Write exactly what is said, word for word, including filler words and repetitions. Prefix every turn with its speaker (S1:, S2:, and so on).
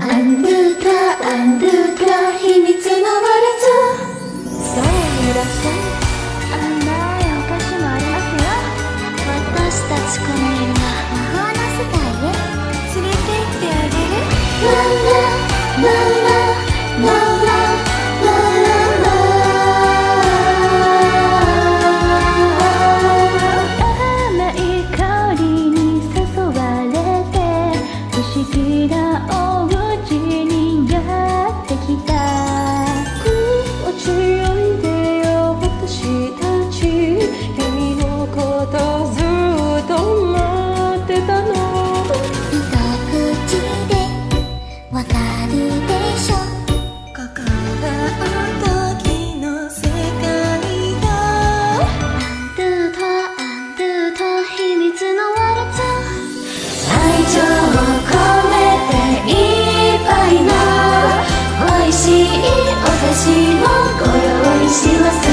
S1: アンドゥトラアンドゥトラ秘密のワルツ。
S2: どういらっしゃい。甘いお菓子もありますよ。
S3: 私たちこの世は魔法の世界へ
S2: 連れて行ってあげる。
S1: ララララララ
S2: 甘い香りに誘われて不思議なお家にやってきた。心地よいでよ私たち。君のことずっと待ってたの。
S3: 一口でわかるでしょ。
S2: ここがあの時の世界だ。
S3: アンドゥトラアンドゥトラ秘密のワルツ。
S1: 愛情を込めていっぱいの美味しいお菓子をご用意します。